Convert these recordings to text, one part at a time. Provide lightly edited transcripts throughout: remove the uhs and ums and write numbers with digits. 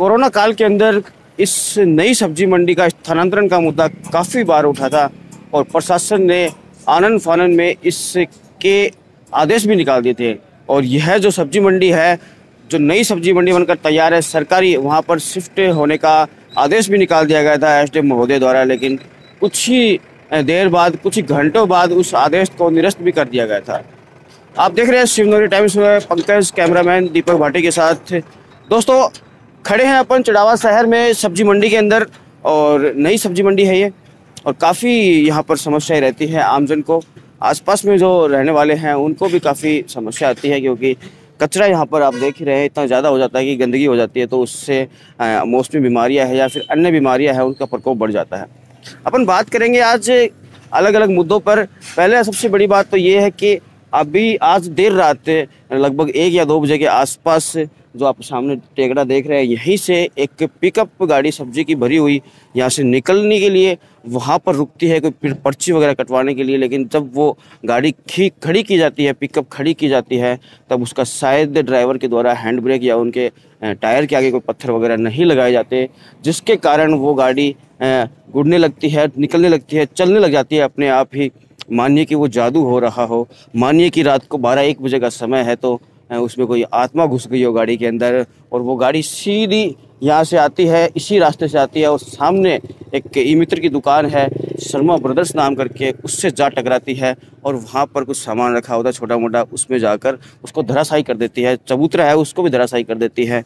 Corona काल के अंदर इस नई सब्जी मंडी का स्थानांतरण का मुद्दा काफ़ी बार उठा था और प्रशासन ने आनन फानन में इसके आदेश भी निकाल दिए थे। और यह जो सब्जी मंडी है, जो नई सब्जी मंडी बनकर तैयार है, सरकारी वहाँ पर शिफ्ट होने का आदेश भी निकाल दिया गया था एसडीएम महोदय द्वारा, लेकिन कुछ ही देर बाद, कुछ ही घंटों बाद उस आदेश को निरस्त भी कर दिया गया था। आप देख रहे हैं शिवनगरी टाइम्स में पंकज, कैमरामैन दीपक भाटी के साथ। दोस्तों, खड़े हैं अपन चिड़ावा शहर में सब्जी मंडी के अंदर, और नई सब्जी मंडी है ये, और काफ़ी यहाँ पर समस्याएं रहती है आमजन को। आसपास में जो रहने वाले हैं उनको भी काफ़ी समस्या आती है, क्योंकि कचरा यहाँ पर आप देख ही रहे हैं इतना ज़्यादा हो जाता है कि गंदगी हो जाती है, तो उससे मौसमी बीमारियाँ हैं या फिर अन्य बीमारियाँ हैं, उनका प्रकोप बढ़ जाता है। अपन बात करेंगे आज अलग अलग मुद्दों पर। पहले सबसे बड़ी बात तो ये है कि अभी आज देर रात लगभग 1 या 2 बजे के आसपास जो आप सामने टेकड़ा देख रहे हैं, यहीं से एक पिकअप गाड़ी सब्जी की भरी हुई यहाँ से निकलने के लिए वहाँ पर रुकती है, कोई पर्ची वगैरह कटवाने के लिए। लेकिन जब वो गाड़ी खड़ी की जाती है, पिकअप खड़ी की जाती है, तब उसका शायद ड्राइवर के द्वारा हैंड ब्रेक या उनके टायर के आगे कोई पत्थर वगैरह नहीं लगाए जाते, जिसके कारण वो गाड़ी गुड़ने लगती है, निकलने लगती है, चलने लग जाती है अपने आप ही। मानिए कि वो जादू हो रहा हो, मानिए कि रात को 12-1 बजे का समय है, तो उसमें कोई आत्मा घुस गई हो गाड़ी के अंदर, और वो गाड़ी सीधी यहाँ से आती है, इसी रास्ते से आती है, और सामने एक ई मित्र की दुकान है शर्मा ब्रदर्स नाम करके, उससे जा टकराती है, और वहाँ पर कुछ सामान रखा होता है छोटा मोटा, उसमें जाकर उसको धराशायी कर देती है। चबूतरा है उसको भी धराशायी कर देती है।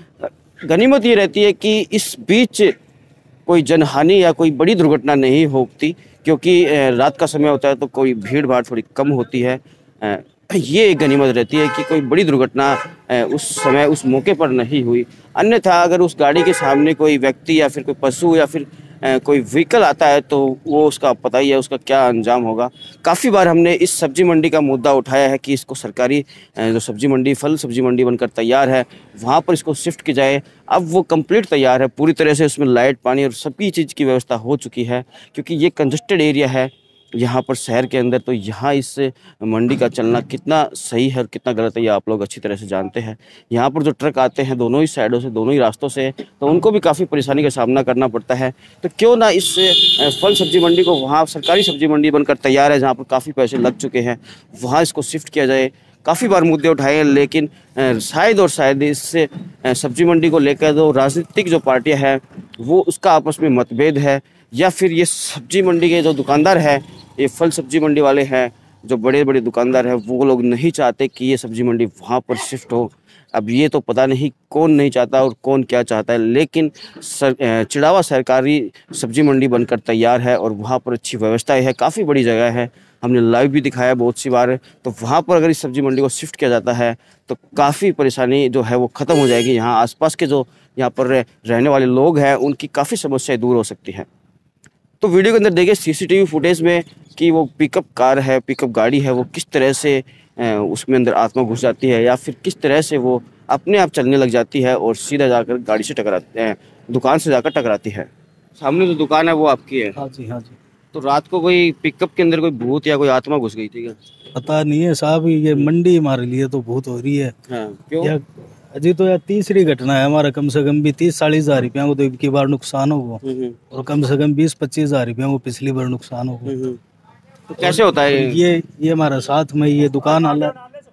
गनीमत ये रहती है कि इस बीच कोई जनहानि या कोई बड़ी दुर्घटना नहीं होती, क्योंकि रात का समय होता है तो कोई भीड़ भाड़ थोड़ी कम होती है। ये एक गनीमत रहती है कि कोई बड़ी दुर्घटना उस समय उस मौके पर नहीं हुई। अन्यथा अगर उस गाड़ी के सामने कोई व्यक्ति या फिर कोई पशु या फिर कोई व्हीकल आता है, तो वो उसका पता ही है उसका क्या अंजाम होगा। काफ़ी बार हमने इस सब्जी मंडी का मुद्दा उठाया है कि इसको सरकारी जो सब्जी मंडी, फल सब्जी मंडी बनकर तैयार है, वहाँ पर इसको शिफ्ट की जाए। अब वो कंप्लीट तैयार है पूरी तरह से, उसमें लाइट, पानी और सभी चीज़ की व्यवस्था हो चुकी है, क्योंकि ये कंजस्टेड एरिया है यहाँ पर शहर के अंदर। तो यहाँ इस मंडी का चलना कितना सही है और कितना गलत है, ये आप लोग अच्छी तरह से जानते हैं। यहाँ पर जो ट्रक आते हैं दोनों ही साइडों से, दोनों ही रास्तों से, तो उनको भी काफ़ी परेशानी का सामना करना पड़ता है। तो क्यों ना इस फल सब्जी मंडी को वहाँ सरकारी सब्जी मंडी बनकर तैयार है, जहाँ पर काफ़ी पैसे लग चुके हैं, वहाँ इसको शिफ्ट किया जाए। काफ़ी बार मुद्दे उठाए हैं, लेकिन शायद इस सब्जी मंडी को लेकर जो राजनीतिक जो पार्टियाँ हैं वो उसका आपस में मतभेद है, या फिर ये सब्जी मंडी के जो दुकानदार है, ये फल सब्जी मंडी वाले हैं, जो बड़े बड़े दुकानदार हैं, वो लोग नहीं चाहते कि ये सब्जी मंडी वहाँ पर शिफ्ट हो। अब ये तो पता नहीं कौन नहीं चाहता और कौन क्या चाहता है, लेकिन चिड़ावा सरकारी सब्जी मंडी बनकर तैयार है और वहाँ पर अच्छी व्यवस्थाएं है, काफ़ी बड़ी जगह है, हमने लाइव भी दिखाया बहुत सी बार। तो वहाँ पर अगर इस सब्जी मंडी को शिफ्ट किया जाता है तो काफ़ी परेशानी जो है वो ख़त्म हो जाएगी। यहाँ आसपास के जो यहाँ पर रहने वाले लोग हैं उनकी काफ़ी समस्याएं दूर हो सकती हैं। तो वीडियो के अंदर देखिए सीसीटीवी फुटेज में कि वो पिकअप कार है, पिकअप गाड़ी है, वो किस तरह से उसमें अंदर आत्मा घुस जाती है, या फिर किस तरह से वो अपने आप चलने लग जाती है और सीधा जाकर गाड़ी से टकराते हैं, दुकान से जाकर टकराती है। सामने जो दुकान है वो आपकी है? हाँ जी, हाँ जी। तो रात को कोई पिकअप के अंदर कोई भूत या कोई आत्मा घुस गई थी क्या? पता नहीं है साहब, ये मंडी हमारे लिए तो भूत हो रही है। हाँ, क्यों? अजी तो यार तीसरी घटना है हमारा, कम से कम भी 30-40 हज़ार रुपया को तो इनकी बार नुकसान होगा, और कम से कम 20-25 हज़ार रुपया को पिछली बार नुकसान होगा। तो कैसे होता है ये हमारा साथ में ये दुकान वाला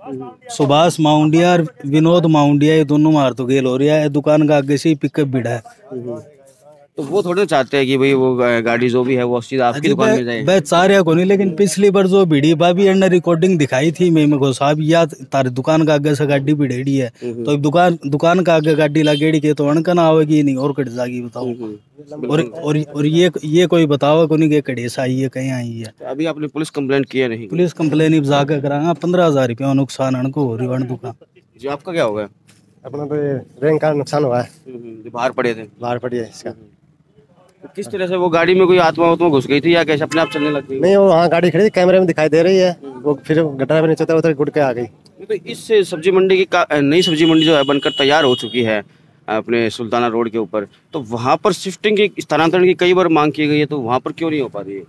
सुभाष माउंडिया और विनोद माउंडिया, ये दोनों मार तो गेल हो रहा है, दुकान का आगे से ही पिकअप भिड़ा है। तो वो थोड़े चाहते हैं कि भाई वो गाड़ी जो भी है वो सीधा आपकी दुकान में जाए। बस सारे को नहीं, लेकिन पिछली बार जो भिड़ी भाभी एंड रिकॉर्डिंग दिखाई थी मैं को साहब, या तारे दुकान का आगे से गाड़ी भिड़ेड़ी है, तो दुकान का आगे गाड़ी लगेड़ी के तो अणकन आवेगी नहीं और कट जाएगी बताओ। और ये कोई बताओ को नहीं कि कड़ेसा आई है कहीं आई है। तो अभी आपने पुलिस कंप्लेंट किया नहीं? पुलिस कंप्लेन जाकर करांगा, 15 हज़ार रुपया नुकसान अणको हो रही दुकान जी। आपका क्या होगा? अपना तो रैंक का नुकसान हुआ है, बाहर पड़े थे? बाहर पड़ी है इसका। तो किस तरह से वो गाड़ी में कोई आत्मा घुस गई थी या कैसे अपने आप चलने लग गई? नहीं, वो वहाँ गाड़ी खड़ी थी, कैमरे में दिखाई दे रही है, वो फिर गटर में नीचे उतर गुड़ के आ गई। तो इस सब्जी मंडी की नई सब्जी मंडी जो है बनकर तैयार हो चुकी है अपने सुल्ताना रोड के ऊपर, तो वहाँ पर शिफ्टिंग की, स्थानांतरण की कई बार मांग की गई है, तो वहाँ पर क्यों नहीं हो पा रही है?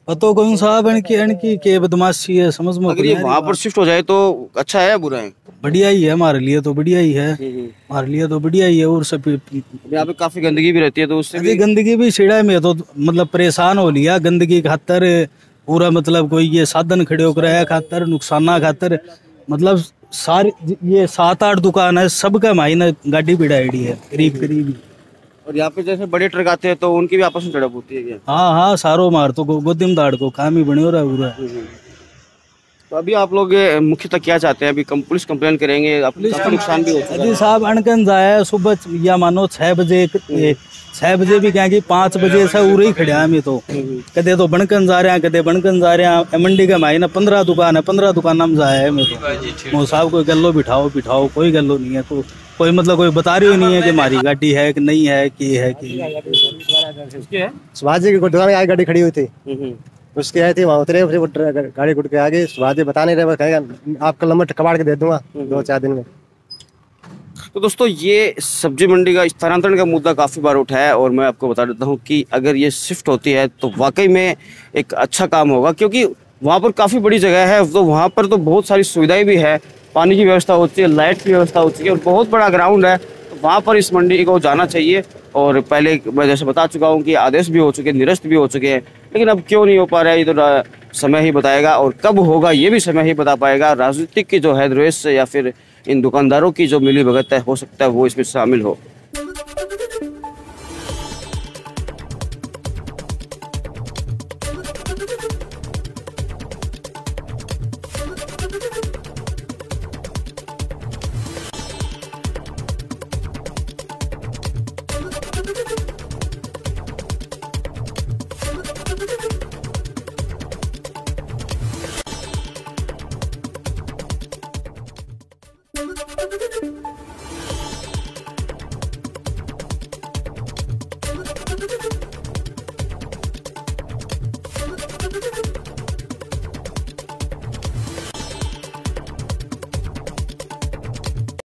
पतो कौन साहब इनकी के बदमाशी है, समझ में अगर ये वहाँ पर शिफ्ट हो जाए तो अच्छा है या बुरा है? बढ़िया ही है, हमारे लिए तो बढ़िया ही है, हमारे लिए तो बढ़िया ही है। और सब यहाँ पे काफी गंदगी भी रहती है तो उससे भी गंदगी भी छिड़ा में तो मतलब परेशान हो लिया गंदगी खातर पूरा, मतलब कोई ये साधन खड़े हो कराया खातर नुकसाना खातर, मतलब सारी ये 7-8 दुकान है, सबका मायने गाड़ी भिड़ाई है करीब करीब। और यहाँ पे जैसे बड़े ट्रक आते हैं तो उनकी भी आपस में झड़प होती है क्या? हाँ हाँ, सारो मार तो गोदिम दाड़ को काम ही बने हो रहा है पूरा। तो अभी आप लोग मुख्यतः क्या चाहते हैं? अभी पुलिस कंप्लेन करेंगे, काफी नुकसान भी होता है। जी साहब अनकन जाए सुबह या मानो 6 बजे, 6 बजे भी क्या कि 5 बजे से उरे ही खड़े हमें तो कदे तो बनकन जा रहे हैं, कदे बनकन जा रहे हैं। मंडी का मायना 15 दुकान है, 15 दुकान हम जाए है। मैं तो साहब कोई गल्लो बिठाओ कोई गल्लो नहीं है, तो कोई मतलब कोई बता रही नहीं है कि हमारी गाड़ी है कि नहीं है कि है कि शिवाजी की दुकान आगे गाड़ी खड़ी हुई थी, उसके आए थे वहाँ उतरे, फिर वो गाड़ी गुट के आगे शिवाजी बता नहीं रहे, कहेगा आपका नंबर कबाड़ के दे दूंगा 2-4 दिन में। तो दोस्तों ये सब्जी मंडी का स्थानांतरण का मुद्दा काफ़ी बार उठा है और मैं आपको बता देता हूँ कि अगर ये शिफ्ट होती है तो वाकई में एक अच्छा काम होगा, क्योंकि वहाँ पर काफ़ी बड़ी जगह है, तो वहाँ पर तो बहुत सारी सुविधाएं भी है, पानी की व्यवस्था होती है, लाइट की व्यवस्था होती है और बहुत बड़ा ग्राउंड है। तो वहाँ पर इस मंडी को जाना चाहिए। और पहले मैं जैसे बता चुका हूँ कि आदेश भी हो चुके, निरस्त भी हो चुके हैं, लेकिन अब क्यों नहीं हो पा रहा है ये तो समय ही बताएगा, और कब होगा ये भी समय ही बता पाएगा। राजनीतिक की जो है द्वेष या फिर इन दुकानदारों की जो मिली भगत है, हो सकता है वो इसमें शामिल हो।